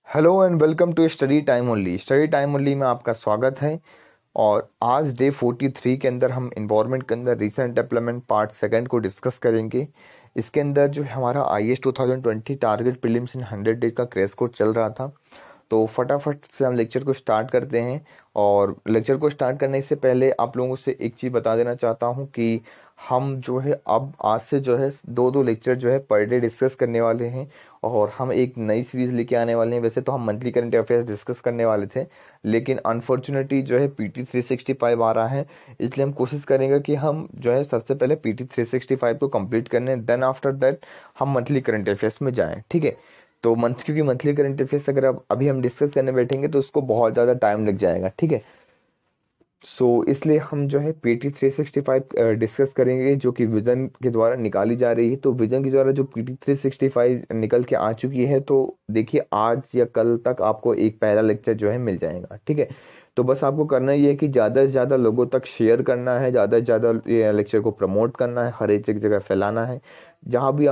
Hello and welcome to study time only. Study time only में आपका स्वागत है। और आज डे 43 के अंदर हम इन्वायरमेंट के अंदर रीसेंट डेवलपमेंट पार्ट सेकंड को डिस्कस करेंगे। इसके अंदर जो हमारा IAS 2020 target prelims in 100 days का क्रैश कोर्स चल रहा था। तो फटाफट से हम लेक्चर को स्टार्ट करते हैं। और लेक्चर को स्टार्ट करने से पहले आप लोगों से एक चीज़ बता देना चाहता हूँ कि हम जो है अब आज से जो है दो दो लेक्चर जो है पर डे डिस्कस करने वाले हैं। और हम एक नई सीरीज लेके आने वाले हैं। वैसे तो हम मंथली करंट अफेयर्स डिस्कस करने वाले थे, लेकिन अनफॉर्चुनेटली जो है PT 365 आ रहा है। इसलिए हम कोशिश करेंगे कि हम जो है सबसे पहले PT 365 को कंप्लीट करने, देन आफ्टर दैट हम मंथली करंट अफेयर्स में जाएं। ठीक है। तो क्योंकि मंथली करंट अफेयर्स अगर अब अभी हम डिस्कस करने बैठेंगे तो उसको बहुत ज़्यादा टाइम लग जाएगा। ठीक है। इसलिए हम जो है PT 365 डिस्कस करेंगे, जो कि विजन के द्वारा निकाली जा रही है। तो विजन के द्वारा जो PT 365 निकल के आ चुकी है, तो देखिए आज या कल तक आपको एक पहला लेक्चर जो है मिल जाएगा। ठीक है। तो बस आपको करना ये है कि ज़्यादा से ज़्यादा लोगों तक शेयर करना है, ज़्यादा से ज़्यादा ये लेक्चर को प्रमोट करना है, हर एक जगह फैलाना है। जहाँ भी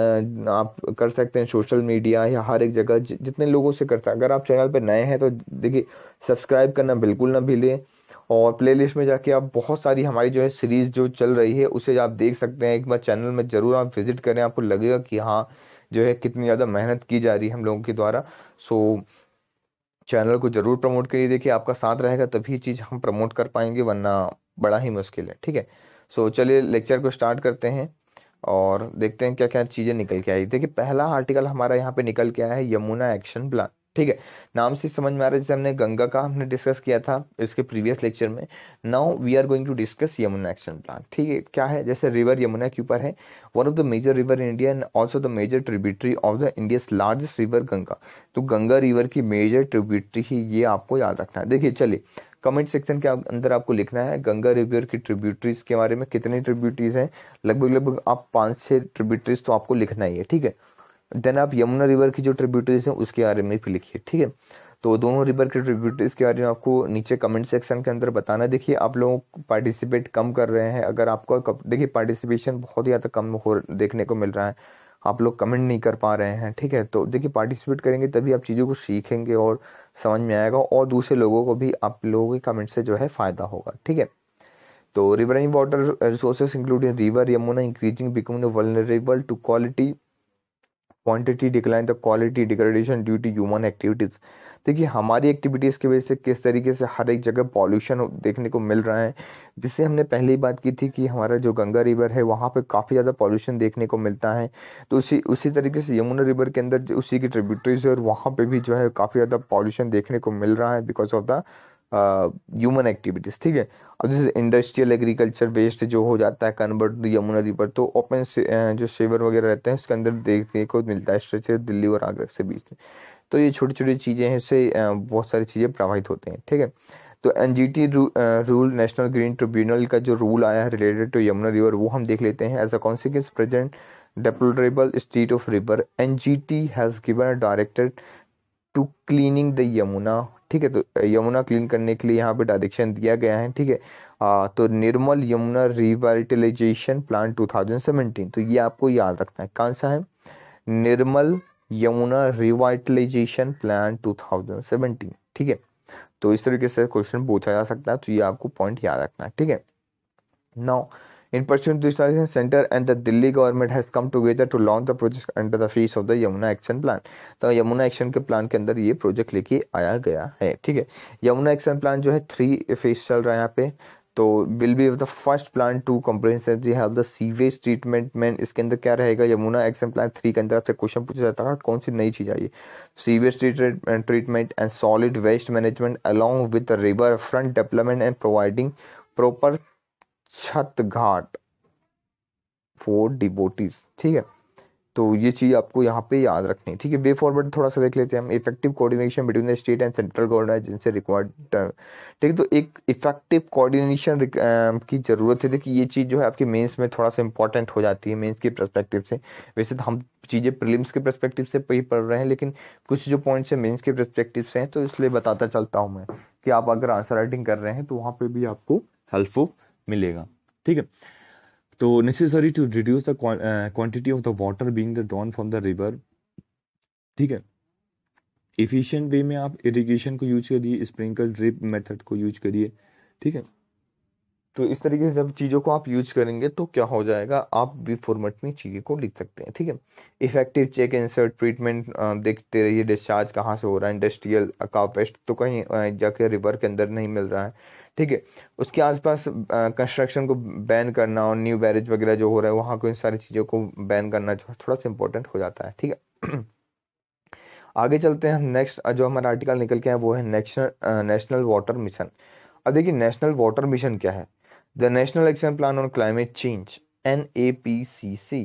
आप कर सकते हैं, सोशल मीडिया या हर एक जगह जितने लोगों से करता है। अगर आप चैनल पर नए हैं तो देखिए सब्सक्राइब करना बिल्कुल ना भूलें। और प्लेलिस्ट में जाके आप बहुत सारी हमारी जो है सीरीज जो चल रही है उसे आप देख सकते हैं। एक बार चैनल में जरूर आप विजिट करें, आपको लगेगा कि हाँ जो है कितनी ज़्यादा मेहनत की जा रही है हम लोगों के द्वारा। सो चैनल को जरूर प्रमोट करिए। देखिए आपका साथ रहेगा तभी चीज़ हम प्रमोट कर पाएंगे, वरना बड़ा ही मुश्किल है। ठीक है। चलिए लेक्चर को स्टार्ट करते हैं और देखते हैं क्या क्या चीज़ें निकल के आई। देखिए पहला आर्टिकल हमारा यहाँ पे निकल के आया है, यमुना एक्शन प्लान। ठीक है। नाम से समझ में आ रहा है, जैसे हमने गंगा का हमने डिस्कस किया था इसके प्रीवियस लेक्चर में। Now we are going to discuss Yamuna action plan. ठीक है। क्या है, जैसे रिवर यमुना के ऊपर है, one of the major river in India and also the major tributary of the India's largest river Ganga. तो गंगा रिवर की मेजर ट्रिब्यूटरी ही ये आपको याद रखना है। देखिए चलिए कमेंट सेक्शन के अंदर आपको लिखना है गंगा रिवर की ट्रिब्यूटरीज के बारे में, कितनी ट्रिब्यूटरीज हैं। लगभग लगभग आप 5-6 ट्रिब्यूटरीज तो आपको लिखना ही है। ठीक है। देन आप यमुना रिवर की जो ट्रिब्यूटरीज हैं उसके बारे में भी लिखिए। ठीक है। तो दोनों रिवर के ट्रिब्यूटरीज के बारे में आपको नीचे कमेंट सेक्शन के अंदर बताना। देखिए आप लोग पार्टिसिपेट कम कर रहे हैं। अगर आपको देखिए पार्टिसिपेशन बहुत ही ज़्यादा कम हो देखने को मिल रहा है, आप लोग कमेंट नहीं कर पा रहे हैं। ठीक है। तो देखिए पार्टिसिपेट करेंगे तभी आप चीज़ों को सीखेंगे और समझ में आएगा, और दूसरे लोगों को भी आप लोगों के कमेंट से जो है फायदा होगा। ठीक है। तो riverine water resources including river Yamuna increasing becoming vulnerable to quality quantity decline the quality degradation due to human activities. देखिए हमारी एक्टिविटीज की वजह से किस तरीके से हर एक जगह पॉल्यूशन देखने को मिल रहा है। जिससे हमने पहले ही बात की थी कि हमारा जो गंगा रिवर है वहाँ पे काफ़ी ज़्यादा पॉल्यूशन देखने को मिलता है। तो उसी उसी तरीके से यमुना रिवर के अंदर उसी की ट्रिब्यूटरीज है और वहाँ पे भी जो है काफ़ी ज़्यादा पॉल्यूशन देखने को मिल रहा है because of the human activities. ठीक है। अब जैसे इंडस्ट्रियल एग्रीकल्चर वेस्ट जो हो जाता है कन्वर्ट यमुना रिवर, तो ओपन जो शेवर वगैरह रहते हैं उसके अंदर देखने को मिलता है, स्ट्रेचर दिल्ली और आगरा से बीच में। तो ये छोटी छोटी चीज़ें हैं, इससे बहुत सारी चीज़ें प्रभावित होते हैं। ठीक है। तो NGT rule national green tribunal का जो रूल आया है रिलेटेड टू यमुना रिवर वो हम देख लेते हैं। As a consequence present deplorable state of river, NGT has given a directive to cleaning the Yamuna. ठीक है। तो यमुना क्लीन करने के लिए यहाँ पे डायरेक्शन दिया गया है। ठीक है। तो निर्मल यमुना रिवाइटलाइजेशन प्लान 2017, तो ये आपको याद रखना है कौन सा है, निर्मल यमुना रिवाइटलाइजेशन प्लान 2017। ठीक है। तो इस तरीके से क्वेश्चन पूछा जा सकता है, तो ये आपको पॉइंट याद रखना है। ठीक है। Now, in pursuit to this Education Center and the Delhi government has come together to launch the project under the face of the Yamuna Action Plan। तो यमुना एक्शन के प्लान के अंदर ये प्रोजेक्ट लेके आया गया है। ठीक है। यमुना एक्शन प्लान जो है 3 फेज चल रहा है यहाँ पे। तो will be the first plan to comprehensively help the sewage treatment man. इसके अंदर क्या रहेगा, यमुना एक्शन प्लान 3 के अंदर आपसे क्वेश्चन पूछा जाता है कौन सी नई चीज आई है, sewage treatment and solid waste management along with river front development and providing proper Chhath ghat for devotees. ठीक है। तो ये चीज आपको यहाँ पे याद रखनी है। ठीक है। वे फॉरवर्ड थोड़ा सा देख लेते हैं हम। Effective coordination between the state and central government जिनसे रिक्वायर्ड। ठीक है। तो एक इफेक्टिव कोऑर्डिनेशन की जरूरत है। देखिए ये चीज जो है आपके मेंस में थोड़ा सा इंपॉर्टेंट हो जाती है मेंस के पर्सपेक्टिव से। वैसे तो हम चीजें प्रीलिम्स के पर्सपेक्टिव से ही पढ़ रहे हैं, लेकिन कुछ जो पॉइंट्स है मेंस के पर्सपेक्टिव से हैं, तो इसलिए बताता चलता हूँ मैं कि आप अगर आंसर राइटिंग कर रहे हैं तो वहां पे भी आपको हेल्पफुल मिलेगा। ठीक है। तो necessary to reduce the quantity of the water being the drawn from the river. ठीक है। एफिशिएंट वे में आप इरिगेशन को यूज करिए, स्प्रिंकल ड्रिप मेथड को यूज करिए, ठीक है। तो इस तरीके से जब चीज़ों को आप यूज करेंगे तो क्या हो जाएगा, आप भी फॉर्मेट में चीज़ों को लिख सकते हैं, ठीक है। इफेक्टिव चेक इंसर्ट ट्रीटमेंट देखते रहिए, डिस्चार्ज कहाँ से हो रहा है, इंडस्ट्रियल का पेस्ट तो कहीं जाके रिवर के अंदर नहीं मिल रहा है, ठीक है। उसके आसपास कंस्ट्रक्शन को बैन करना और न्यू बैरेज वगैरह जो हो रहा है वहाँ को, इन सारी चीज़ों को बैन करना जो थोड़ा सा इंपॉर्टेंट हो जाता है, ठीक है। आगे चलते हैं हम। नेक्स्ट जो हमारा आर्टिकल निकल के है वो है नेशनल वाटर मिशन। अब देखिए नेशनल वाटर मिशन क्या है। The national action plan on climate change, NAPCC,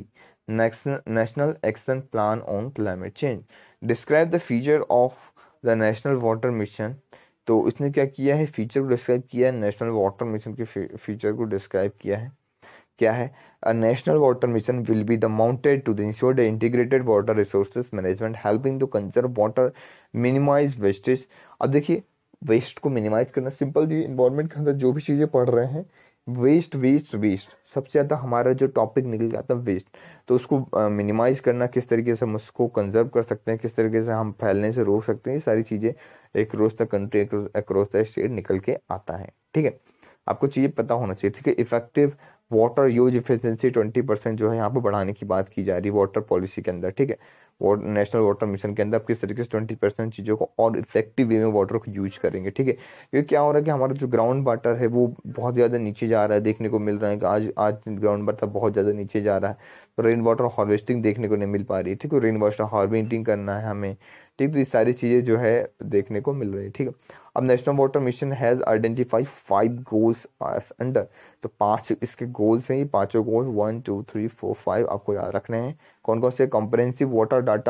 national action plan on climate change, describe the feature of the national water mission. तो इसने क्या किया है, फीचर को डिस्क्राइब किया है, नेशनल वाटर मिशन के फीचर को डिस्क्राइब किया है। क्या है, a national water mission will be the mounted to ensure the integrated water resources management helping to conserve water, minimise wastage. अब देखिए वेस्ट को मिनिमाइज करना सिंपल जी, इन्वायरमेंट के अंदर जो भी चीज़ें पढ़ रहे हैं, वेस्ट वेस्ट वेस्ट सबसे ज़्यादा हमारा जो टॉपिक निकल जाता है वेस्ट। तो उसको मिनिमाइज करना, किस तरीके से हम उसको कंजर्व कर सकते हैं, किस तरीके से हम फैलने से रोक सकते हैं, ये सारी चीज़ें across the country, across the state निकल के आता है, ठीक है। आपको चीज़ें पता होना चाहिए, ठीक है। इफेक्टिव वाटर यूज इफिशियंसी 20% जो है यहाँ पे बढ़ाने की बात की जा रही है वाटर पॉलिसी के अंदर, ठीक है। वो नेशनल वाटर मिशन के अंदर आप किस तरीके से 20% चीज़ों को और इफेक्टिव वे में वाटर को यूज करेंगे, ठीक है। क्योंकि क्या हो रहा है कि हमारा जो ग्राउंड वाटर है वो बहुत ज़्यादा नीचे जा रहा है, देखने को मिल रहा है कि आज आज ग्राउंड वाटर बहुत ज़्यादा नीचे जा रहा है। तो रेन वाटर हार्वेस्टिंग देखने को नहीं मिल पा रही है, ठीक है। रेन वाटर हार्वेस्टिंग करना है हमें, ठीक। तो ये सारी चीज़ें जो है देखने को मिल रही है, ठीक है। अब national water mission has identified 5 goals under. तो 5 इसके गोल्स हैं, ये पांचों गोल 1 2 3 4 5 आपको याद रखने हैं। कौन कौन से, comprehensive water data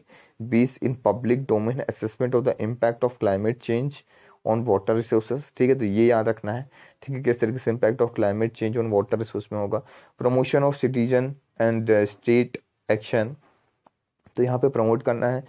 base in public domain, assessment of the impact of climate change on water resources, ठीक है। तो ये याद रखना है, ठीक है, किस तरीके से impact of climate change on water resource में होगा। Promotion of citizen and state action, तो यहाँ पे प्रमोट करना है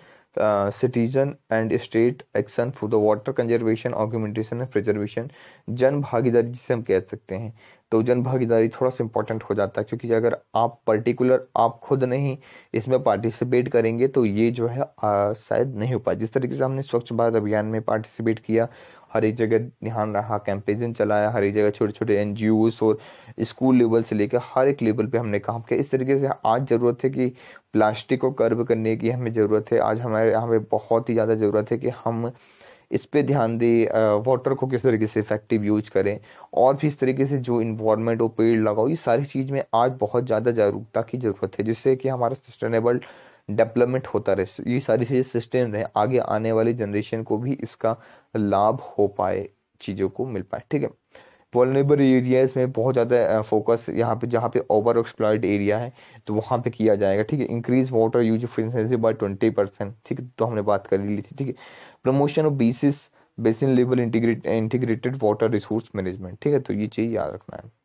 citizen and state action for the water conservation, augmentation and preservation, जन भागीदारी जिसे हम कह सकते हैं। तो जन भागीदारी थोड़ा सा इंपॉर्टेंट हो जाता है, क्योंकि अगर आप पर्टिकुलर आप खुद नहीं इसमें पार्टिसिपेट करेंगे तो ये जो है शायद नहीं हो पाए। जिस तरीके से हमने स्वच्छ भारत अभियान में पार्टिसिपेट किया, हर एक जगह ध्यान रहा, कैंपेन चलाया, हर एक जगह छोटे छोटे NGOs और स्कूल लेवल से लेकर हर एक लेवल पे हमने काम किया। इस तरीके से आज ज़रूरत है कि प्लास्टिक को कर्व करने की हमें ज़रूरत है। आज हमारे यहाँ पे बहुत ही ज़्यादा ज़रूरत है कि हम इस पे ध्यान दें, वाटर को किस तरीके से इफेक्टिव यूज करें, और भी इस तरीके से जो इन्वायरमेंट हो, पेड़ लगाओ, ये सारी चीज़ में आज बहुत ज़्यादा जागरूकता की ज़रूरत है, जिससे कि हमारा सस्टेनेबल डेवलपमेंट होता रहे, ये सारी चीज़ें सस्टेन रहे, आगे आने वाली जनरेशन को भी इसका लाभ हो पाए, चीज़ों को मिल पाए, ठीक है। वल्नरेबल एरियाज में बहुत ज़्यादा फोकस यहाँ पे, जहाँ पे ओवर एक्सप्लॉयड एरिया है तो वहाँ पे किया जाएगा, ठीक है। Increase water use efficiency by 20%, ठीक है, तो हमने बात कर ली थी, ठीक है। Promotion of basin level integrated water resource management, ठीक है, तो ये चीज़ याद रखना है।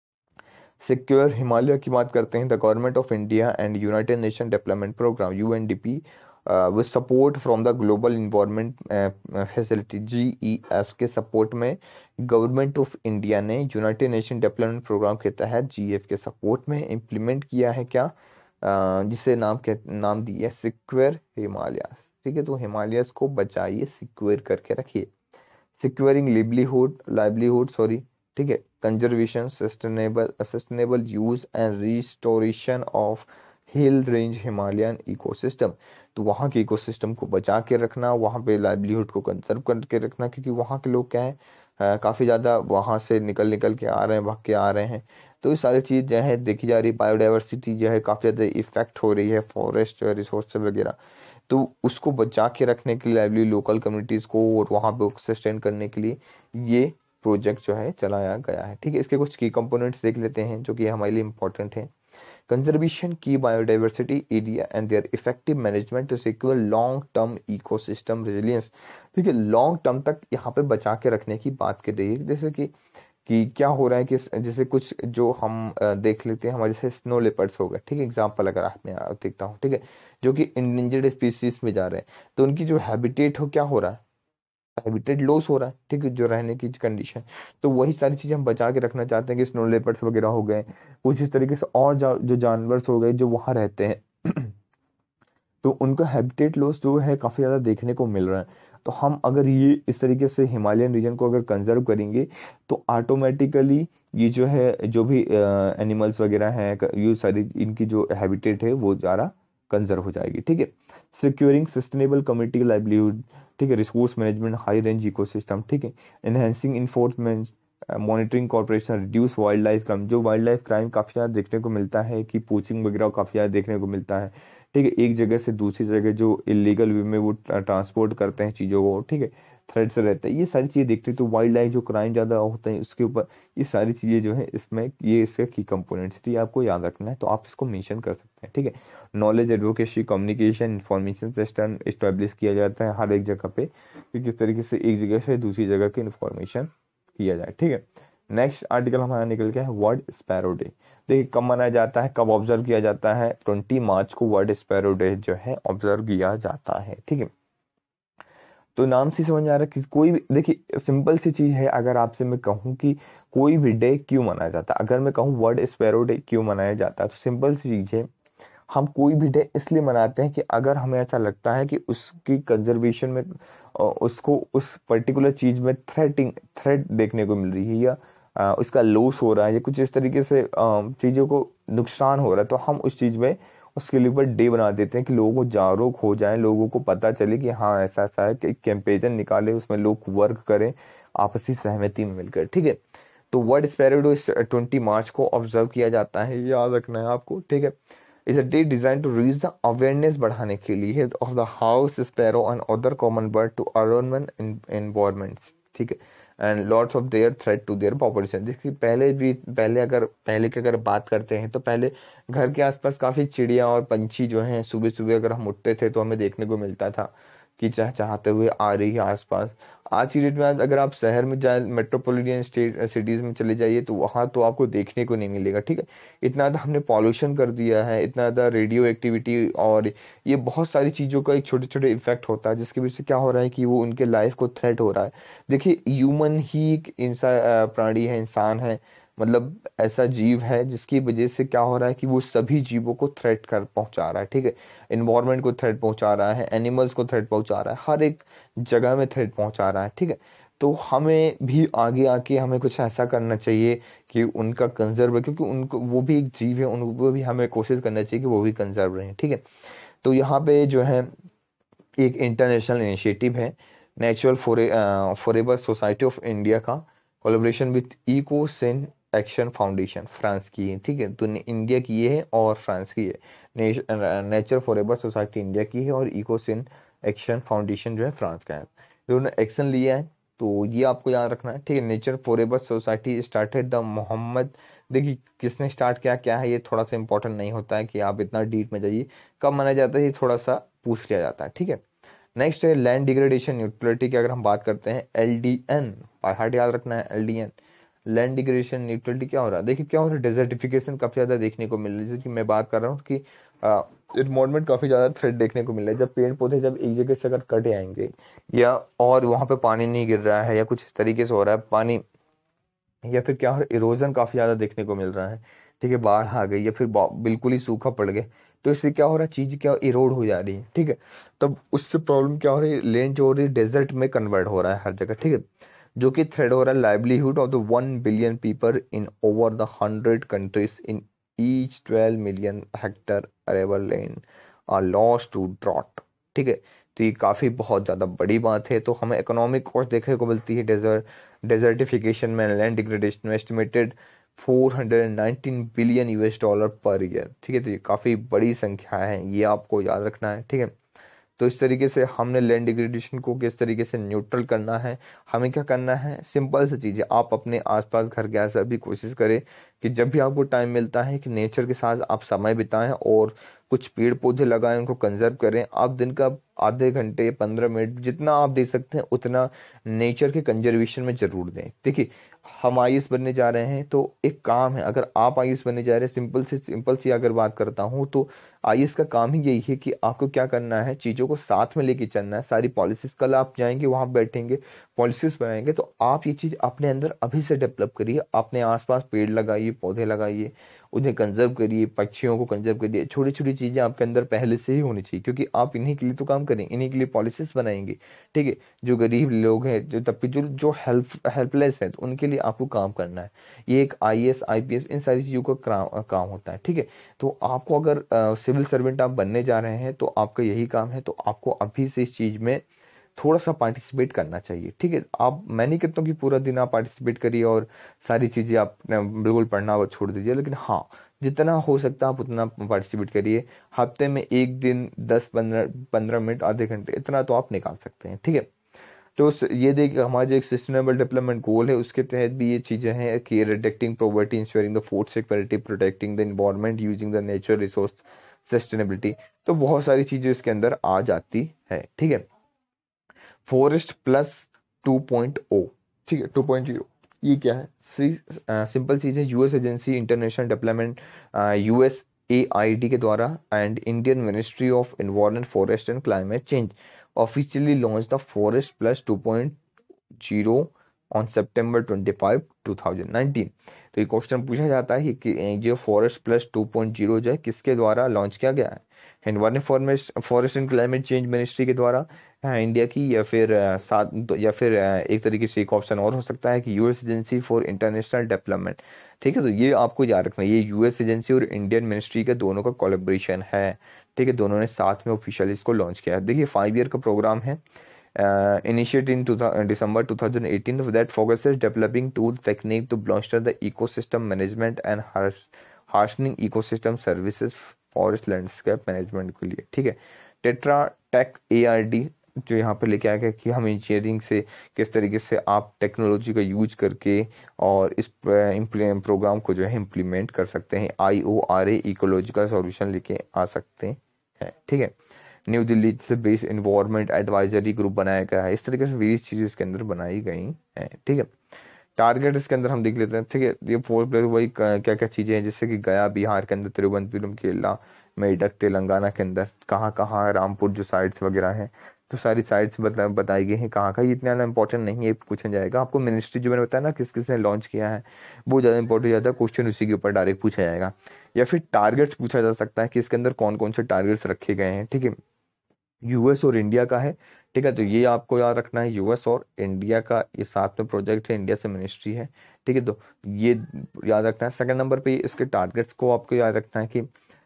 सिक्योर हिमालय की बात करते हैं। The government of India and United Nation Development Programme UNDP with support from the Global Environment Facility GEF के सपोर्ट में गवर्नमेंट ऑफ इंडिया ने यूनाइटेड नेशन डेवलपमेंट प्रोग्राम के तहत GF के सपोर्ट में इम्प्लीमेंट किया है क्या, जिसे नाम दिया सिक्योर हिमालय, ठीक है। तो हिमालयस को बचाइए, सिक्योर करके रखिए। सिक्योरिंग लाइवलीहुड सॉरी, ठीक है। Conservation, sustainable use and restoration of hill range Himalayan ecosystem. तो वहाँ के इकोसिस्टम को बचा के रखना, वहाँ पे लाइवलीहुड को कंजर्व करके रखना, क्योंकि वहाँ के लोग क्या है, काफ़ी ज़्यादा वहाँ से निकल निकल के आ रहे हैं, भाग के आ रहे हैं। तो ये सारी चीज़ जो है देखी जा रही है, बायोडाइवर्सिटी जो है काफ़ी ज़्यादा इफेक्ट हो रही है, फॉरेस्ट रिसोर्स वगैरह। तो उसको बचा के रखने के लिए लाइवली लोकल कम्युनिटीज़ को और वहाँ पे सस्टेन करने के लिए ये प्रोजेक्ट जो है चलाया गया है, ठीक है। इसके कुछ की कंपोनेंट्स देख लेते हैं जो कि हमारे लिए इंपॉर्टेंट है। कंजर्वेशन की biodiversity area and their effective management to secure long term ecosystem resilience, ठीक है। लॉन्ग टर्म तक यहाँ पे बचा के रखने की बात कर रही है। जैसे कि क्या हो रहा है कि जैसे कुछ जो हम देख लेते हैं, हमारे जैसे स्नो लेपर्ड्स हो गए, ठीक है, एग्जांपल अगर आप मैं देखता हूँ, ठीक है, जो कि इंडेंजर्ड स्पीसीज में जा रहे हैं, तो उनकी जो हैबिटेट हो क्या हो रहा है, हैबिटेट लॉस हो रहा है, ठीक है, जो रहने की कंडीशन। तो वही सारी चीजें हम बचा के रखना चाहते हैं कि स्नो लेपर्ड्स वगैरह हो गए, कुछ इस तरीके से और जो जानवर हो गए जो वहां रहते हैं तो उनका हैबिटेट लॉस जो है काफ़ी ज़्यादा देखने को मिल रहा है। तो हम अगर ये इस तरीके से हिमालयन रीजन को अगर कंजर्व करेंगे तो ऑटोमेटिकली ये जो है, जो भी एनिमल्स वगैरह हैं, ये सारी इनकी जो हैबिटेट है वो ज़्यादा कंजर्व हो जाएगी। ठीक है। सिक्योरिंग सस्टेनेबल कम्युनिटी लाइवलीहुड, ठीक है, resource management, high range ecosystem, ठीक है, enhancing enforcement, monitoring corporation, reduce wildlife crime. जो वाइल्ड लाइफ क्राइम काफ़ी ज़्यादा देखने को मिलता है कि पोचिंग वगैरह काफ़ी ज़्यादा देखने को मिलता है। ठीक है, एक जगह से दूसरी जगह जो इलीगल वे में वो ट्रांसपोर्ट करते हैं चीज़ों को, ठीक है, थ्रेड से रहते हैं, ये सारी चीज़ें देखते हैं। तो वाइल्ड लाइफ जो क्राइम ज़्यादा होते हैं उसके ऊपर ये सारी चीज़ें जो है इसमें ये इसके की कंपोनेंट्स, तो ये आपको याद रखना है, तो आप इसको मेंशन कर सकते हैं। ठीक है। Knowledge, advocacy, communication, information system establish किया जाता है हर एक जगह पे कि किस तरीके से एक जगह से दूसरी जगह की इंफॉर्मेशन किया जाए। ठीक है। नेक्स्ट आर्टिकल हमारा निकल गया है वर्ड स्पैरो डे। देखिए कब मनाया जाता है, कब ऑब्जर्व किया जाता है, 20 मार्च को वर्ड स्पैरो डे जो है ऑब्जर्व किया जाता है। ठीक है। तो नाम से समझ आ रहा है कि कोई भी, देखिए सिंपल सी चीज है, अगर आपसे मैं कहूँ कि कोई भी डे क्यों मनाया जाता है, अगर मैं कहूँ वर्ड स्पैरो डे क्यों मनाया जाता है, तो सिंपल सी चीज है, हम कोई भी डे इसलिए मनाते हैं कि अगर हमें ऐसा लगता है कि उसकी कंजर्वेशन में उसको उस पर्टिकुलर चीज में थ्रेट देखने को मिल रही है, या उसका लॉस हो रहा है, या कुछ इस तरीके से चीजों को नुकसान हो रहा है, तो हम उस चीज में उसके लिए ऊपर डे बना देते हैं कि लोगों को जागरूक हो जाए, लोगों को पता चले कि हाँ ऐसा ऐसा है, कि कैंपेन निकाले, उसमें लोग वर्क करें आपसी सहमति में मिलकर। ठीक है। तो वर्ल्ड स्पैरो डे 20 मार्च को ऑब्जर्व किया जाता है, ये याद रखना है आपको। ठीक है। Is a day design to reach the awareness बढ़ाने के लिए of the house sparrow and other common bird to urban environments. ठीक है। And lots of their threat to their population. देखिए पहले की अगर बात करते हैं तो पहले घर के आसपास काफी चिड़िया और पंछी जो हैं, सुबह सुबह अगर हम उठते थे तो हमें देखने को मिलता था कि चहचहाते हुए आ रही है आसपास। आज की डेट में अगर आप शहर में जाए, मेट्रोपॉलिटन स्टेट सिटीज में चले जाइए, तो वहां तो आपको देखने को नहीं मिलेगा। ठीक है। इतना ज़्यादा हमने पॉल्यूशन कर दिया है, इतना ज़्यादा रेडियो एक्टिविटी, और ये बहुत सारी चीज़ों का एक छोटे छोटे इफेक्ट होता है, जिसकी वजह से क्या हो रहा है कि वो उनके लाइफ को थ्रेट हो रहा है। देखिए ह्यूमन ही एक इंसान प्राणी है, इंसान है, मतलब ऐसा जीव है जिसकी वजह से क्या हो रहा है कि वो सभी जीवों को थ्रेट कर पहुंचा रहा है। ठीक है। इन्वायरमेंट को थ्रेट पहुंचा रहा है, एनिमल्स को थ्रेट पहुंचा रहा है, हर एक जगह में थ्रेट पहुंचा रहा है। ठीक है। तो हमें भी आगे आके हमें कुछ ऐसा करना चाहिए कि उनका कंजर्व, क्योंकि उनको वो भी एक जीव है, उनको भी हमें कोशिश करना चाहिए कि वो भी कंजर्व रहें। ठीक है। तो यहाँ पे जो है एक इंटरनेशनल इनिशिएटिव है, Natural Forever Society of India का collaboration with Ecosys Action Foundation, France की है। ठीक है। तो इंडिया की ये है और फ्रांस की है। नेचर फॉरेवर सोसाइटी इंडिया की है और इकोसिन एक्शन फाउंडेशन जो है फ्रांस का है। दोनों एक्शन लिया है, तो ये आपको याद रखना है। ठीक है। Nature Forever Society started the Mohammed, देखिए किसने स्टार्ट किया क्या है ये थोड़ा सा इंपॉर्टेंट नहीं होता है कि आप इतना डीप में जाइए, कब माना जाता है ये थोड़ा सा पूछ लिया जाता है। ठीक है। नेक्स्ट है लैंड डिग्रेडेशन न्यूट्रलिटी की, अगर हम बात करते हैं LDN, हार्ड याद रखना है LDN, लैंड डिग्रेडेशन न्यूट्रलिटी। क्या हो रहा है, देखिए क्या हो रहा है, डेजर्टिफिकेशन काफी ज्यादा देखने को मिल रही है, जैसे कि मैं बात कर रहा हूँ कि इन्वायरमेंट काफी ज्यादा थ्रेट देखने को मिल रहा है, जब पेड़ पौधे जब एक जगह से अगर कटे आएंगे, या और वहां पे पानी नहीं गिर रहा है, या कुछ इस तरीके से हो रहा है पानी, या फिर क्या हो रहा है, इरोजन काफी ज्यादा देखने को मिल रहा है। ठीक है। बाढ़ आ गई या फिर बिल्कुल ही सूखा पड़ गया, तो इससे क्या हो रहा है, चीज क्या इरोड हो जा रही है। ठीक है। तब उससे प्रॉब्लम क्या हो रही है, लैंड जो हो रही है डेजर्ट में कन्वर्ट हो रहा है हर जगह। ठीक है। जो कि थ्रेड हो रहा है livelihood of the 1 billion people in over the 100 countries, in each 12 million hectare arable land are lost to drought. ठीक है। तो ये काफी बहुत ज्यादा बड़ी बात है। तो हमें इकोनॉमिक कॉस्ट देखने को मिलती है डेजर्टिफिकेशन में, लैंड डिग्रेडेशन में, estimated 419 billion US dollar per year. ठीक है। तो ये काफी बड़ी संख्या है, ये आपको याद रखना है। ठीक है। तो इस तरीके से हमने लैंड डिग्रेडेशन को किस तरीके से न्यूट्रल करना है, हमें क्या करना है, सिंपल सी चीज़ है, आप अपने आसपास घर के आसपास भी कोशिश करें कि जब भी आपको टाइम मिलता है कि नेचर के साथ आप समय बिताएं और कुछ पेड़ पौधे लगाएं, उनको कंजर्व करें। आप दिन का आधे घंटे 15 मिनट जितना आप दे सकते हैं उतना नेचर के कंजर्वेशन में जरूर दें। देखिए हम आईएएस बनने जा रहे हैं तो एक काम है, अगर आप आईएएस बनने जा रहे हैं, सिंपल सी अगर बात करता हूँ तो आईएएस का काम ही यही है कि आपको क्या करना है, चीज़ों को साथ में लेके चलना है। सारी पॉलिसीज, कल आप जाएंगे वहां बैठेंगे पॉलिसीज बनाएंगे, तो आप ये चीज़ अपने अंदर अभी से डेवलप करिए, अपने आसपास पेड़ लगाइए, पौधे लगाइए, उन्हें कंजर्व करिए, पक्षियों को कंजर्व करिए। छोटी छोटी चीज़ें आपके अंदर पहले से ही होनी चाहिए, क्योंकि आप इन्हीं के लिए तो काम करें, इन्हीं के लिए पॉलिसीज बनाएंगे। ठीक है, जो गरीब लोग हैं, जो तबके जो जो हेल्पलेस है, तो उनके लिए आपको काम करना है। ये एक आईएएस आईपीएस इन सारी चीज़ों का काम होता है। ठीक है, तो आपको अगर सिविल सर्वेंट आप बनने जा रहे हैं तो आपका यही काम है, तो आपको अभी से इस चीज़ में थोड़ा सा पार्टिसिपेट करना चाहिए। ठीक है, आप मैं नहीं कहता हूँ कि पूरा दिन आप पार्टिसिपेट करिए और सारी चीज़ें आप बिल्कुल पढ़ना वो छोड़ दीजिए, लेकिन हाँ, जितना हो सकता है आप उतना पार्टिसिपेट करिए। हफ्ते में एक दिन 10-15 मिनट, आधे घंटे, इतना तो आप निकाल सकते हैं। ठीक है, तो ये देखिए, हमारा जो एक सस्टेनेबल डेवलपमेंट गोल है उसके तहत भी ये चीज़ें हैं कि reducing poverty, ensuring the food security, protecting the environment, using the natural resource, sustainability. तो बहुत सारी चीज़ें इसके अंदर आ जाती है। ठीक है, फॉरेस्ट प्लस 2.0। ठीक है, 2.0 ये क्या है? सिंपल चीज़ है, US agency international development, USAID के द्वारा and Indian ministry of environment, forest and climate change officially launch the Forest Plus 2.0 on September 25, 2019। तो ये क्वेश्चन पूछा जाता है कि जो फॉरेस्ट प्लस 2.0 जो है किसके द्वारा लॉन्च किया गया है? Environment, forest and climate change ministry के द्वारा इंडिया की, या फिर या फिर एक तरीके से एक ऑप्शन और हो सकता है कि US agency for international development. ठीक है, तो ये आपको याद रखना है, ये यूएस एजेंसी और इंडियन मिनिस्ट्री के दोनों का कोलेब्रेशन है। ठीक है, दोनों ने साथ में ऑफिशियली इसको लॉन्च किया है। देखिए, 5 ईयर का प्रोग्राम है, initiated in December 2018, that focuses developing tool technique to bolster the ecosystem management and harshening ecosystem services forest landscape management के लिए। ठीक है, टेट्रा टेक ARD जो यहाँ पे लेके आया गया कि हम इंजीनियरिंग से किस तरीके से आप टेक्नोलॉजी का यूज करके और इस प्रोग्राम को जो है इम्प्लीमेंट कर सकते हैं। IORA इकोलॉजिकल सॉल्यूशन लेके आ सकते हैं। ठीक है, न्यू दिल्ली से बेस्ड इन्वायरमेंट एडवाइजरी ग्रुप बनाया गया है। इस तरीके से वेरियस चीजें इसके अंदर बनाई गई हैं। ठीक है, टारगेट इसके अंदर हम देख लेते हैं। ठीक है, ये 4 प्लस वही क्या क्या चीजें हैं, जैसे कि गया बिहार के अंदर, तिरुवनंतपुरम केरला, मेडक तेलंगाना के अंदर, कहाँ कहाँ रामपुर जो साइट्स वगैरह हैं, तो सारी साइट्स बताई गई हैं कहाँ का। ये इतना इंपॉर्टेंट नहीं है, पूछा जाएगा आपको। मिनिस्ट्री जो मैंने बताया ना किस किस ने लॉन्च किया है, वो ज़्यादा इंपॉर्टेंट हो जाता है, क्वेश्चन उसी के ऊपर डायरेक्ट पूछा जाएगा। या फिर टारगेट्स पूछा जा सकता है कि इसके अंदर कौन कौन से टारगेट्स रखे गए हैं। ठीक है, यूएस और इंडिया का है। ठीक है, तो ये आपको याद रखना है, यूएस और इंडिया का ये साथ में प्रोजेक्ट है, इंडिया से मिनिस्ट्री है। ठीक है, तो ये याद रखना है। सेकंड नंबर पे इसके टारगेट्स को आपको याद रखना है कि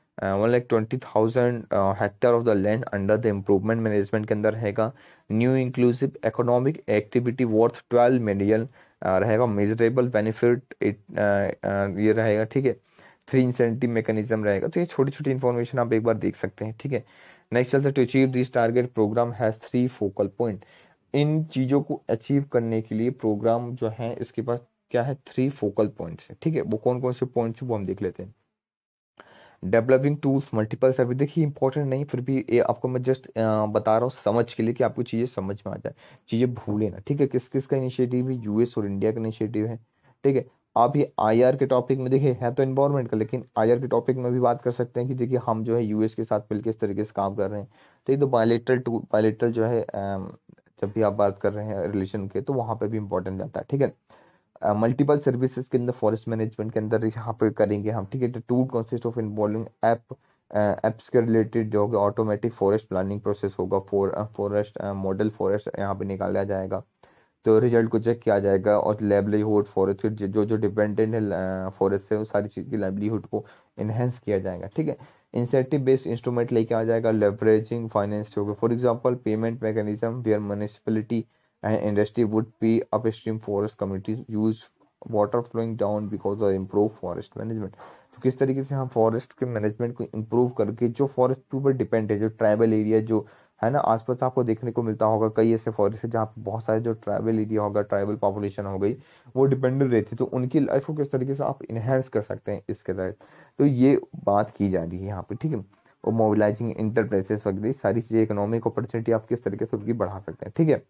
1,20,000 hectare of the land under the improvement management के अंदर रहेगा। New inclusive economic activity worth 12 million रहेगा। मेजरेबल बेनिफिट ये रहेगा। ठीक है, 3 इंसेंटिव मैकेनिज्म रहेगा। तो ये छोटी छोटी इन्फॉर्मेशन आप एक बार देख सकते हैं। ठीक है, नेक्स्ट चलते, to achieve this target programme has 3 focal point. इन चीज़ों को अचीव करने के लिए प्रोग्राम जो है इसके पास क्या है, 3 फोकल पॉइंट्स है। ठीक है, वो कौन कौन से पॉइंट्स है वो हम देख लेते हैं। डेवलपिंग टूल्स मल्टीपल सर्विस, देखिए इंपॉर्टेंट नहीं, फिर भी ये आपको मैं जस्ट बता रहा हूँ समझ के लिए कि आपको चीज़ें समझ में आ जाए, चीज़ें भूले ना। ठीक है, किस किस का इनिशिएटिव है, यूएस और इंडिया का इनिशिएटिव है। ठीक है, आप ये आईआर के टॉपिक में देखिए है तो इन्वायरमेंट का, लेकिन आईआर के टॉपिक में भी बात कर सकते हैं कि देखिए हम जो है यूएस के साथ मिलकर इस तरीके से काम कर रहे हैं। ठीक है, तो बायलेटरल जो है जब भी आप बात कर रहे हैं रिलेशन के, तो वहाँ पे भी इंपॉर्टेंट जाता है। ठीक है, मल्टीपल सर्विसेज के अंदर फॉरेस्ट मैनेजमेंट के अंदर यहाँ पे करेंगे हम। ठीक है, तो tool consist of involving apps के रिलेटेड जो होगा, ऑटोमेटिक फॉरेस्ट प्लानिंग प्रोसेस होगा, फॉरेस्ट मॉडल फॉरेस्ट यहाँ पे निकाला जाएगा, तो रिजल्ट को चेक किया जाएगा, और लाइवलीहुड फॉरेस्ट जो जो डिपेंडेंट है फॉरेस्ट से, वो सारी चीज़ की लाइवलीहुड को इन्हेंस किया जाएगा। ठीक है, इंसेंटिव बेस्ड इंस्ट्रूमेंट लेके आ जाएगा, लेवरेजिंग फाइनेंस होगा, for example payment mechanism where municipality and industry would be upstream forest communities use water flowing down because of improved forest management। तो किस तरीके से हम फॉरेस्ट के मैनेजमेंट को इम्प्रूव करके, जो फॉरेस्ट के ऊपर डिपेंड है, जो ट्राइबल एरिया जो है ना आसपास आपको देखने को मिलता होगा, कई ऐसे फॉरेस्ट है जहाँ पे बहुत सारे जो ट्राइबल एरिया होगा, ट्राइबल पॉपुलेशन हो गई, वो डिपेंडेंट रहती है, तो उनकी लाइफ को किस तरीके से आप इनहेंस कर सकते हैं इसके तहत, तो ये बात की जा रही है यहाँ पे। ठीक है, और मोबिलाइजिंग इंटरप्राइजेस वगैरह सारी चीज़ें, इकोनॉमिक अपॉर्चुनिटी आप किस तरीके से उनकी बढ़ा सकते हैं। ठीक है,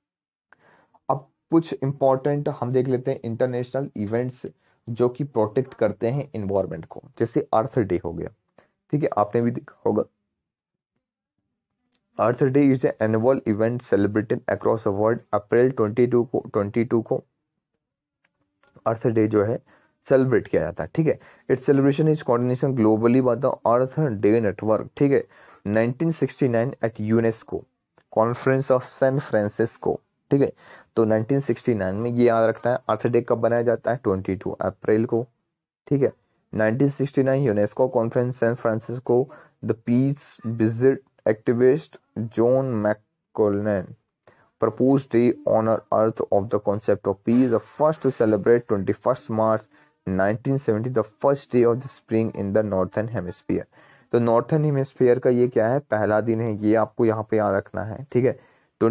अब कुछ इंपॉर्टेंट हम देख लेते हैं इंटरनेशनल इवेंट्स जो कि प्रोटेक्ट करते हैं इन्वायरमेंट को, जैसे अर्थ डे हो गया। ठीक है, आपने भी देखा होगा, Earth Day is a annual event celebrated across the world. April 22 को अर्थ डे जो है सेलिब्रेट किया जाता है, ठीक है। Its celebration is coordination globally by the Earth Day Network, ठीक है। 1969 at UNESCO conference of San Francisco, ठीक है। तो 1969 में ये याद रखना है, अर्थ डे कब बनाया जाता है, 22 अप्रैल को, ठीक है। 1969 UNESCO conference San Francisco, the peace visit activist John McConnell proposed day honor Earth of the concept of peace, the first to celebrate 21st March 1970, the first day of the spring in the northern hemisphere। तो northern hemisphere का ये क्या है, पहला दिन है, ये आपको यहाँ पे याद रखना है, ठीक है।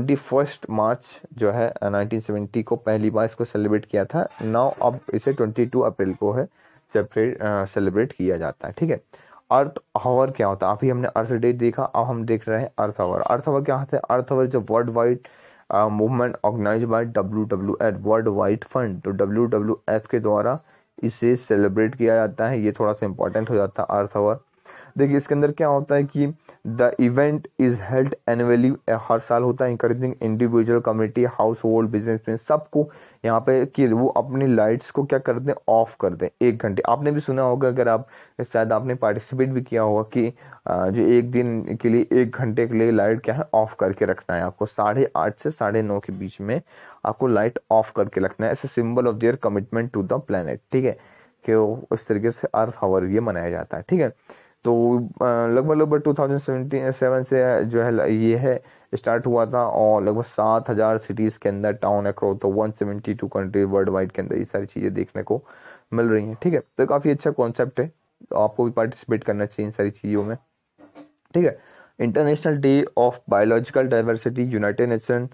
21 मार्च जो है 1970 को पहली बार इसको सेलिब्रेट किया था। नाउ अब इसे 22 अप्रैल को है सेलिब्रेट किया जाता है, ठीक है। अर्थ आवर क्या होता है, अभी हमने अर्थ डे देखा, अब हम देख रहे हैं अर्थ आवर। अर्थ आवर क्या होता है, अर्थ आवर जो world wide movement organize by WWF world wide fund, तो WWF के द्वारा इसे सेलिब्रेट किया जाता है। ये थोड़ा सा इंपॉर्टेंट हो जाता है अर्थ आवर। देखिए इसके अंदर क्या होता है कि the event is held annually, हर साल होता है, encouraging individual community household business सबको यहाँ पे कि वो अपनी लाइट्स को क्या कर दें, ऑफ कर दें 1 घंटे। आपने भी सुना होगा, अगर आप शायद आपने पार्टिसिपेट भी किया होगा कि जो 1 दिन के लिए 1 घंटे के लिए लाइट क्या है ऑफ करके रखना है आपको, 8:30 से 9:30 के बीच में आपको लाइट ऑफ करके रखना है, ऐसे symbol of their commitment to the planet, ठीक है। कि उस तरीके से अर्थ आवर ये मनाया जाता है, ठीक है। तो लगभग 2017 से जो है ये है स्टार्ट हुआ था, और लगभग 7,000 सिटीज के अंदर, टाउन अक्रॉस तो 172 कंट्री वर्ल्ड वाइड के अंदर ये सारी चीजें देखने को मिल रही हैं, ठीक है। तो काफी अच्छा कॉन्सेप्ट है, तो आपको भी पार्टिसिपेट करना चाहिए इन सारी चीजों में, ठीक है। International day of biological diversity, united nation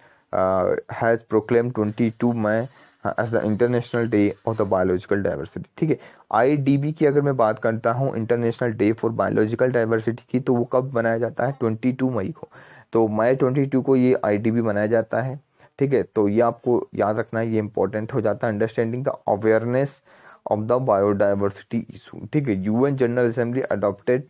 has proclaim 22 May as the international day of the biological diversity, ठीक है। IDB की अगर मैं बात करता हूँ, international day for biological diversity की, तो वो कब मनाया जाता है, 22 मई को। तो मई 22 को ये IDB मनाया जाता है, ठीक है। तो ये आपको याद रखना है, ये इंपॉर्टेंट हो जाता है। Understanding the awareness of the biodiversity issue, ठीक है। UN general assembly adopted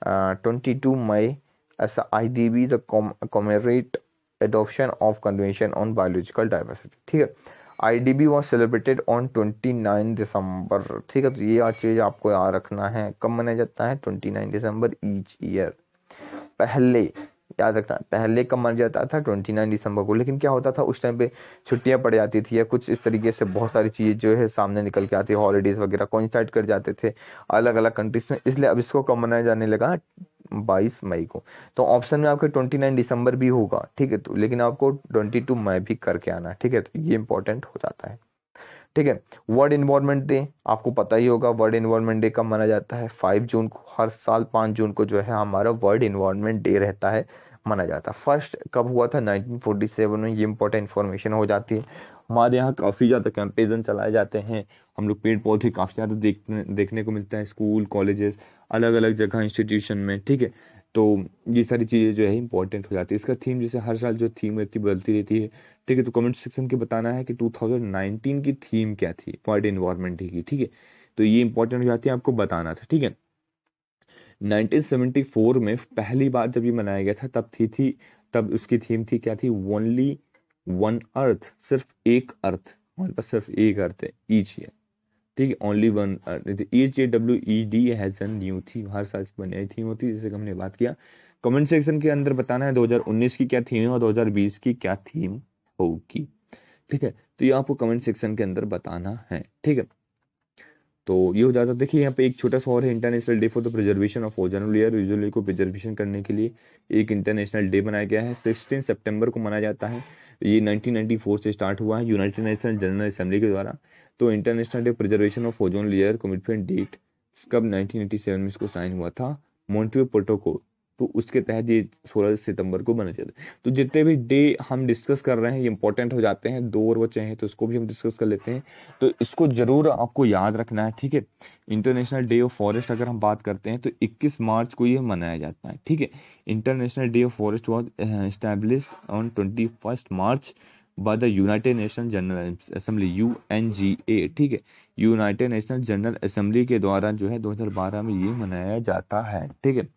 22 May as IDB the commemorate adoption of convention on biological diversity, ठीक है। IDB was celebrated on 29 दिसंबर, ठीक है। तो ये चीज आपको याद रखना है, कब मनाया जाता है, 29 दिसंबर ईच ईयर। पहले याद रखना, पहले कब मनाया जाता था, 29 दिसंबर को। लेकिन क्या होता था उस टाइम पे, छुट्टियां पड़ जाती थी या कुछ इस तरीके से बहुत सारी चीजें जो है सामने निकल के आती है, हॉलीडेज वगैरह कोइंसाइड कर जाते थे अलग अलग कंट्रीज में, इसलिए अब इसको कब मनाया जाने लगा, 22 मई को। तो ऑप्शन में आपका 29 दिसंबर भी होगा, ठीक है। तो लेकिन आपको 22 मई भी करके आना है, ठीक है। तो ये इंपॉर्टेंट हो जाता है, ठीक है। वर्ल्ड इन्वायरमेंट डे आपको पता ही होगा, वर्ल्ड इन्वायरमेंट डे कब मनाया जाता है, 5 जून को। हर साल 5 जून को जो है हमारा वर्ल्ड इन्वायरमेंट डे रहता है, मनाया जाता है। फर्स्ट कब हुआ था, 1947 में। ये इंपॉर्टेंट इन्फॉर्मेशन हो जाती है। हमारे यहाँ काफ़ी ज़्यादा कैंपेजन चलाए जाते हैं, हम लोग पेड़ पौधे काफ़ी ज़्यादा देखने को मिलता है, स्कूल कॉलेजेस अलग अलग जगह इंस्टीट्यूशन में, ठीक है। तो ये सारी चीज़ें जो है इंपॉर्टेंट हो जाती है। इसका थीम जैसे हर साल जो थीम रहती है बदलती रहती है, ठीक है। तो कमेंट सेक्शन के बताना है कि 2019 की थीम क्या थी वर्ल्ड एनवायरनमेंट डे की, ठीक है। तो ये इंपॉर्टेंट हो जाती है, आपको बताना था, ठीक है। 1974 में पहली बार जब ये मनाया गया था तब उसकी थीम थी क्या थी, ओनली वन अर्थ, सिर्फ एक अर्थ, हमारे पास सिर्फ एक अर्थ है ईच ईयर, ठीक है। Only one earth, EHAWED has a new theme, हर साल बनी नई थीम होती है, जैसे हमने बात किया। कमेंट सेक्शन के अंदर बताना है 2019 की क्या थीम है और 2020 की क्या थीम होगी, ठीक है। तो ये आपको कमेंट सेक्शन के अंदर बताना है, ठीक है। तो ये हो जाता है। देखिए यहाँ पे एक छोटा सा और है, international day for the preservation of ozone layer, ozone को प्रिजर्वेशन करने के लिए एक इंटरनेशनल डे बनाया गया है, 16 सितंबर को मनाया जाता है। ये 1994 से स्टार्ट हुआ है यूनाइटेड नेशन जनरल असेंबली के द्वारा। तो international day preservation of ozone layer commitment date कब 1987 में इसको साइन हुआ था, मॉन्ट्रियल प्रोटोकॉल, तो उसके तहत ये 16 सितंबर को बना जाता है। तो जितने भी डे हम डिस्कस कर रहे हैं ये इंपॉर्टेंट हो जाते हैं, 2 और बचे हैं तो इसको भी हम डिस्कस कर लेते हैं। तो इसको जरूर आपको याद रखना है, ठीक है। इंटरनेशनल डे ऑफ फॉरेस्ट अगर हम बात करते हैं तो 21 मार्च को ये मनाया जाता है, ठीक है। International day of forest was established on 21 March by the united nation general assembly, UNGA, ठीक है। यूनाइटेड नेशन जनरल असेंबली के द्वारा जो है 2012 में ये मनाया जाता है, ठीक है।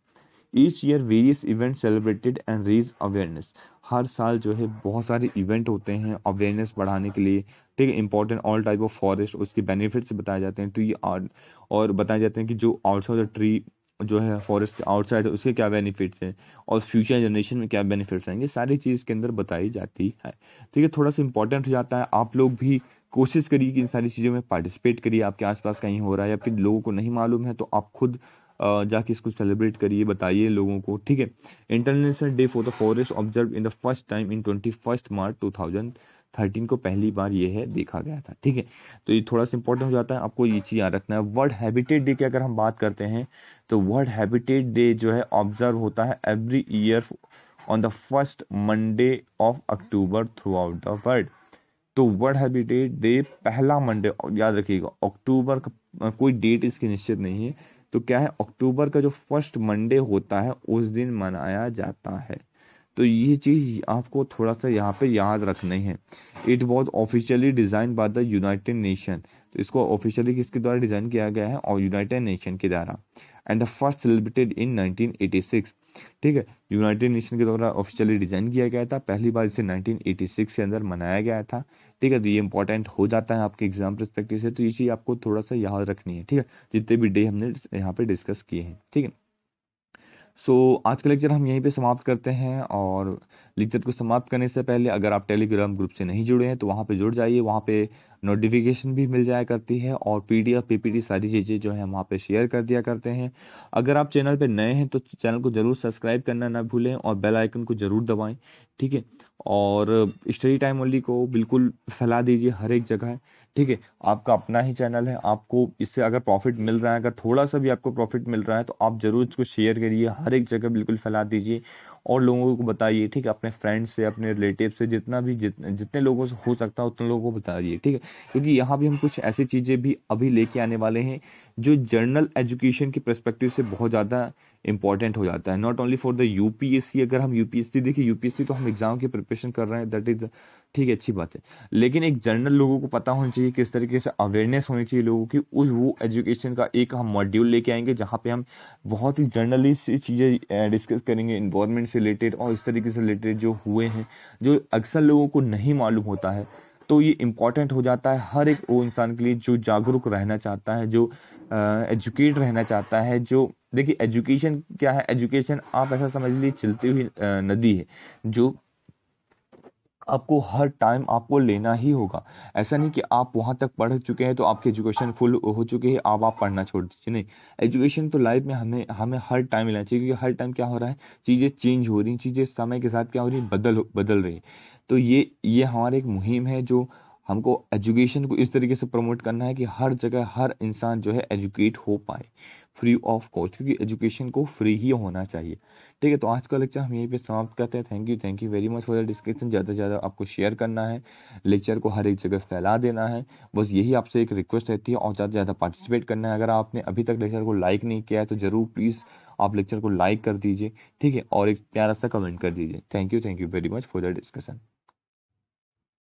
Each year various event celebrated and raise awareness. हर साल जो है बहुत सारे इवेंट होते हैं अवेयरनेस बढ़ाने के लिए, ठीक है। Important all type of forest, उसके बेनिफिट्स बताए जाते हैं ट्री और बताए जाते हैं कि जो आउटसाइड द ट्री जो है फॉरेस्ट के आउटसाइड है उसके क्या बेनिफिट्स हैं और फ्यूचर जनरेशन में क्या बेनिफिट्स आएंगे, सारी चीज़ के अंदर बताई जाती है, ठीक है। थोड़ा सा इंपॉर्टेंट हो जाता है, आप लोग भी कोशिश करिए कि इन सारी चीज़ों में पार्टिसिपेट करिए। आपके आसपास कहीं हो रहा है या फिर लोगों को नहीं मालूम है तो आप खुद जाके इसको सेलिब्रेट करिए, बताइए लोगों को, ठीक है। International day for the forest observe in the first time in 21 March 2013 को पहली बार ये है देखा गया था, ठीक है। तो ये थोड़ा सा इंपॉर्टेंट हो जाता है, आपको ये चीज़ याद रखना है। वर्ल्ड हैबिटेट डे की अगर हम बात करते हैं तो वर्ल्ड हैबिटेट डे जो है ऑब्जर्व होता है every year on the first Monday of October throughout the world. तो वर्ल्ड हैबिटेट डे पहला मंडे, याद रखिएगा अक्टूबर का, कोई डेट इसकी निश्चित नहीं है, तो क्या है अक्टूबर का जो फर्स्ट मंडे होता है उस दिन मनाया जाता है। तो ये चीज़ आपको थोड़ा सा यहाँ पे याद रखनी है। It was officially design by the united nation, तो इसको ऑफिशियली किसके द्वारा डिजाइन किया गया है, और यूनाइटेड नेशन के द्वारा। And the first celebrated in 1986, ठीक है। यूनाइटेड नेशन के द्वारा ऑफिशियली डिजाइन किया गया था, पहली बार इसे 1986 के अंदर मनाया गया था, ठीक है। तो ये इंपॉर्टेंट हो जाता है आपके एग्जाम परस्पेक्टिव से, तो ये चीज़ आपको थोड़ा सा याद रखनी है, ठीक है, जितने भी डे हमने यहाँ पे डिस्कस किए हैं, ठीक है। सो आज का लेक्चर हम यहीं पे समाप्त करते हैं, और लेक्चर को समाप्त करने से पहले अगर आप टेलीग्राम ग्रुप से नहीं जुड़े हैं तो वहाँ पे जुड़ जाइए, वहाँ पे नोटिफिकेशन भी मिल जाया करती है और पीडीएफ पीपीटी सारी चीज़ें जो है हम वहाँ पे शेयर कर दिया करते हैं। अगर आप चैनल पे नए हैं तो चैनल को जरूर सब्सक्राइब करना ना भूलें और बेल आइकन को जरूर दबाएं, ठीक है। और स्टडी टाइम ओनली को बिल्कुल फैला दीजिए हर एक जगह, ठीक है। आपका अपना ही चैनल है, आपको इससे अगर प्रॉफिट मिल रहा है, अगर थोड़ा सा भी आपको प्रॉफिट मिल रहा है तो आप जरूर इसको शेयर करिए, हर एक जगह बिल्कुल फैला दीजिए और लोगों को बताइए, ठीक है। अपने फ्रेंड्स से, अपने रिलेटिव से, जितना भी जितने लोगों से हो सकता है उतने लोगों को बताइए, ठीक है। क्योंकि यहाँ भी हम कुछ ऐसी चीज़ें भी अभी लेके आने वाले हैं जो जर्नल एजुकेशन के पर्सपेक्टिव से बहुत ज़्यादा इंपॉर्टेंट हो जाता है, not only for the UPSC. अगर हम यूपीएससी देखिए, यूपीएससी तो हम एग्जाम की प्रिपरेशन कर रहे हैं, दैट इज ठीक है, अच्छी बात है, लेकिन एक जनरल लोगों को पता होना चाहिए, किस तरीके से अवेयरनेस होनी चाहिए लोगों की, उस वो एजुकेशन का एक हम मॉड्यूल लेके आएंगे जहाँ पे हम बहुत ही जनरली सी चीज़ें डिस्कस करेंगे इन्वायरमेंट से रिलेटेड और इस तरीके से रिलेटेड जो हुए हैं, जो अक्सर लोगों को नहीं मालूम होता है। तो ये इम्पॉर्टेंट हो जाता है हर एक वो इंसान के लिए जो जागरूक रहना चाहता है, जो एजुकेट रहना चाहता है। जो देखिए एजुकेशन क्या है, एजुकेशन आप ऐसा समझ लीजिए चलती हुई नदी है जो आपको हर टाइम आपको लेना ही होगा। ऐसा नहीं कि आप वहां तक पढ़ चुके हैं तो आपकी एजुकेशन फुल हो चुकी है, अब आप पढ़ना छोड़ दीजिए, नहीं। एजुकेशन तो लाइफ में हमें हमें हर टाइम लेना चाहिए, क्योंकि हर टाइम क्या हो रहा है, चीज़ें चेंज हो रही, चीज़ें समय के साथ क्या हो रही, बदल रही। तो ये हमारी एक मुहिम है जो हमको एजुकेशन को इस तरीके से प्रमोट करना है कि हर जगह हर इंसान जो है एजुकेट हो पाए फ्री ऑफ कॉस्ट, क्योंकि एजुकेशन को फ्री ही होना चाहिए, ठीक है। तो आज का लेक्चर हम यहीं पे समाप्त करते हैं। Thank you very much for the discussion. ज़्यादा से ज़्यादा आपको शेयर करना है, लेक्चर को हर एक जगह फैला देना है, बस यही आपसे एक रिक्वेस्ट रहती है, और ज़्यादा से ज़्यादा पार्टिसिपेट करना है। अगर आपने अभी तक लेक्चर को लाइक नहीं किया है तो ज़रूर प्लीज़ आप लेक्चर को लाइक कर दीजिए, ठीक है, और एक प्यारा सा कमेंट कर दीजिए। Thank you very much for the discussion.